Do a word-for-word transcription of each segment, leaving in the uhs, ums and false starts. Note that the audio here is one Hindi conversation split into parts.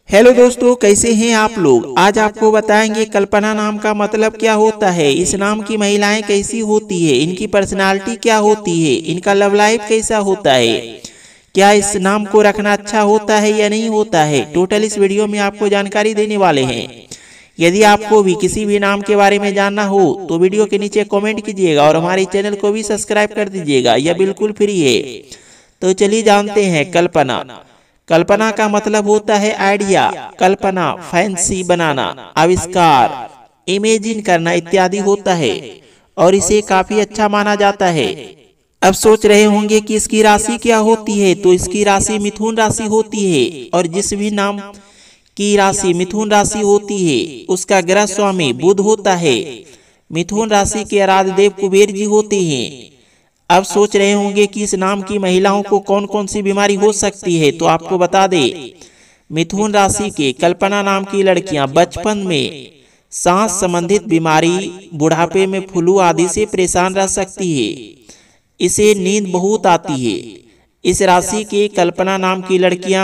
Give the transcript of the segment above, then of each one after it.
हेलो दोस्तों, कैसे हैं आप लोग। आज आपको बताएंगे कल्पना नाम का मतलब क्या होता है, इस नाम की महिलाएं कैसी होती है, इनकी पर्सनालिटी क्या होती है, इनका लव लाइफ कैसा होता है, क्या इस नाम को रखना अच्छा होता है या नहीं होता है। टोटल इस वीडियो में आपको जानकारी देने वाले हैं। यदि आपको भी किसी भी नाम के बारे में जानना हो तो वीडियो के नीचे कमेंट कीजिएगा और हमारे चैनल को भी सब्सक्राइब कर दीजिएगा, यह बिल्कुल फ्री है। तो चलिए जानते हैं कल्पना। कल्पना का मतलब होता है आइडिया, कल्पना फैंसी बनाना, आविष्कार, इमेजिन करना इत्यादि होता है और इसे काफी अच्छा माना जाता है। अब सोच रहे होंगे कि इसकी राशि क्या होती है, तो इसकी राशि मिथुन राशि होती है और जिस भी नाम की राशि मिथुन राशि होती है उसका ग्रह स्वामी बुध होता है। मिथुन राशि के आराध्य देव कुबेर जी होते हैं। अब सोच रहे होंगे कि इस नाम की महिलाओं को कौन कौन सी बीमारी हो सकती है, तो आपको बता दें मिथुन राशि के कल्पना नाम की लड़कियां बचपन में सांस संबंधित बीमारी, बुढ़ापे में फ्लू आदि से परेशान रह सकती है। इसे नींद बहुत आती है। इस राशि के कल्पना नाम की लड़कियां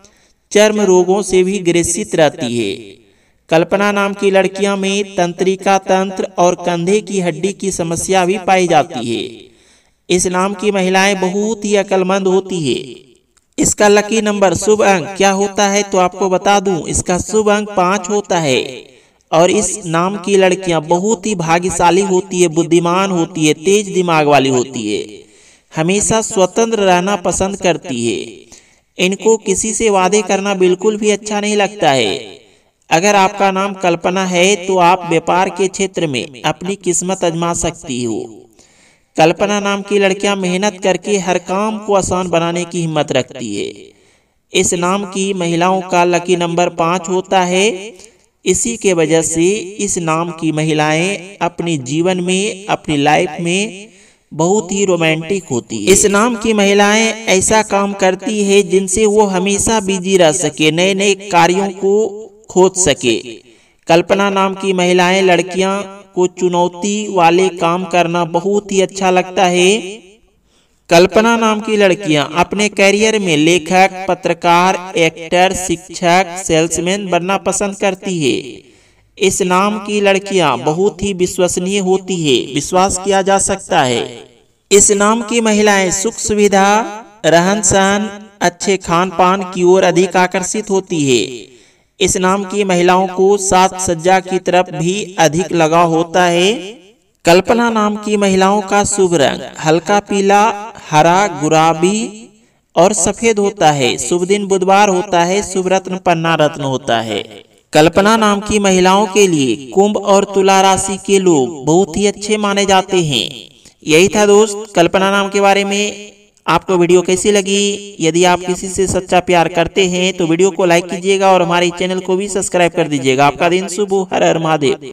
चर्म रोगों से भी ग्रसित रहती है। कल्पना नाम की लड़कियां में तंत्रिका तंत्र और कंधे की हड्डी की समस्या भी पाई जाती है। इस नाम की महिलाएं बहुत ही अक्लमंद होती है। इसका लकी नंबर शुभ अंक क्या होता है, तो आपको बता दूं इसका शुभ अंक पाँच होता है और इस नाम की लड़कियां बहुत ही भाग्यशाली होती है, बुद्धिमान होती है, तेज दिमाग वाली होती है, हमेशा स्वतंत्र रहना पसंद करती है। इनको किसी से वादे करना बिल्कुल भी अच्छा नहीं लगता है। अगर आपका नाम कल्पना है तो आप व्यापार के क्षेत्र में अपनी किस्मत आजमा सकती हो। कल्पना नाम की लड़कियां मेहनत करके हर काम को आसान बनाने की हिम्मत रखती है। इस नाम की महिलाओं का लकी नंबर पाँच होता है। इसी के वजह से इस नाम की महिलाएं अपने जीवन में, अपनी लाइफ में बहुत ही रोमांटिक होती है। इस नाम की महिलाएं ऐसा काम करती है जिनसे वो हमेशा बिजी रह सके, नए नए कार्यों को खोज सके। कल्पना नाम की महिलाएं लड़कियां को चुनौती वाले काम करना बहुत ही अच्छा लगता है। कल्पना नाम की लड़कियां अपने करियर में लेखक, पत्रकार, एक्टर, शिक्षक, सेल्समैन बनना पसंद करती है। इस नाम की लड़कियां बहुत ही विश्वसनीय होती है, विश्वास किया जा सकता है। इस नाम की महिलाएं सुख सुविधा, रहन सहन, अच्छे खान पान की ओर अधिक आकर्षित होती है। इस नाम की महिलाओं को साज सज्जा की तरफ भी अधिक लगाव होता है। कल्पना नाम की महिलाओं का शुभ रंग हल्का पीला, हरा, गुलाबी और सफेद होता है। शुभ दिन बुधवार होता है। शुभ रत्न पन्ना रत्न होता है। कल्पना नाम की महिलाओं के लिए कुंभ और तुला राशि के लोग बहुत ही अच्छे माने जाते हैं। यही था दोस्त कल्पना नाम के बारे में। आपको वीडियो कैसी लगी? यदि आप किसी से सच्चा प्यार करते हैं तो वीडियो को लाइक कीजिएगा और हमारे चैनल को भी सब्सक्राइब कर दीजिएगा। आपका दिन शुभ हो। हर हर महादेव।